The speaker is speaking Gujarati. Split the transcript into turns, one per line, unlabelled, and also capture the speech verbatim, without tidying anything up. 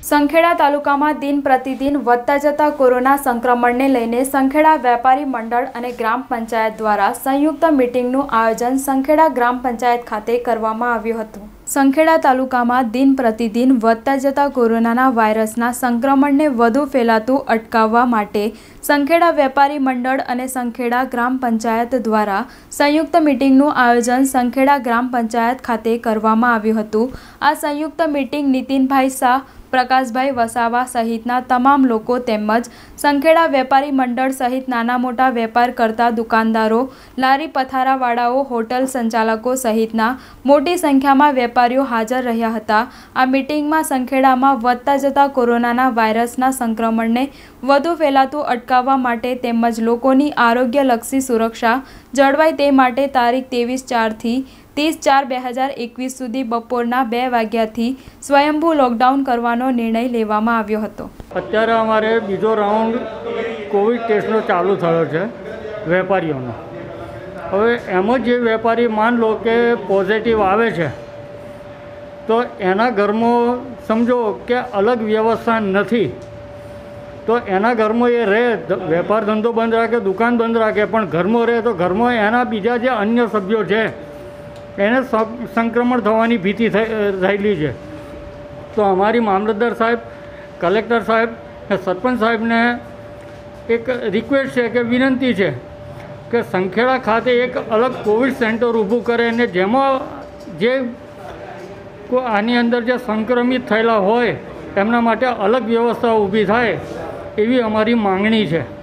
સંખેડા તાલુકામાં દિન પ્રતિદિન વધતા જતા કોરોના સંક્રમણને લઈને સંખેડા વેપારી મંડળ અને ગ્રામ પંચાયત દ્વારા સંયુક્ત મીટિંગનું આયોજન સંખેડા ગ્રામ પંચાયત ખાતે કરવામાં આવ્યું હતું। સંખેડા તાલુકામાં દિન પ્રતિદિન વધતા જતા કોરોનાના વાયરસના સંક્રમણને વધુ ફેલાતું અટકાવવા માટે સંખેડા વેપારી મંડળ અને સંખેડા ગ્રામ પંચાયત દ્વારા સંયુક્ત મીટિંગનું આયોજન સંખેડા ગ્રામ પંચાયત ખાતે કરવામાં આવ્યું હતું। આ સંયુક્ત મીટિંગ નીતિનભાઈ શાહ, પ્રકાશભાઈ વસાવા સહિતના તમામ લોકો તેમજ સંખેડા વેપારી મંડળ સહિત નાના મોટા વેપાર કરતા દુકાનદારો, લારી પથારાવાળાઓ, હોટલ સંચાલકો સહિતના મોટી સંખ્યામાં વેપારીઓ હાજર રહ્યા હતા। આ મીટિંગમાં સંખેડામાં વધતા જતા કોરોનાના વાયરસના સંક્રમણને વધુ ફેલાતું અટકાવવા માટે તેમજ લોકોની આરોગ્યલક્ષી સુરક્ષા જળવાય તે માટે તારીખ ત્રેવીસ ચારથી ત્રીસ ચાર બે હજાર એકવીસ સુધી બપોરના બે વાગ્યાથી સ્વયંભૂ લોકડાઉન કરવાનો નિર્ણય લેવામાં આવ્યો હતો।
અત્યારે અમારે બીજો રાઉન્ડ કોવિડ ટેસ્ટનો ચાલુ થયો છે વેપારીઓનો। હવે એમાં જે વેપારી માન લો કે પોઝિટિવ આવે છે તો એના ઘરમાં સમજો કે અલગ વ્યવસ્થા નથી તો એના ઘરમાં એ રહે, વેપાર ધંધો બંધ રાખે, દુકાન બંધ રાખે, પણ ઘરમાં રહે તો ઘરમાં એના બીજા જે અન્ય સભ્યો છે એને સંક્રમણ થવાની ભીતિ થયેલી છે। તો અમારી મામલતદાર સાહેબ, કલેક્ટર સાહેબ, સરપંચ સાહેબને એક રિક્વેસ્ટ છે કે વિનંતી છે કે સંખેડા ખાતે એક અલગ કોવિડ સેન્ટર ઊભું કરે અને જેમાં જે આની અંદર જે સંક્રમિત થયેલા હોય એમના માટે અલગ વ્યવસ્થા ઊભી થાય એવી અમારી માંગણી છે।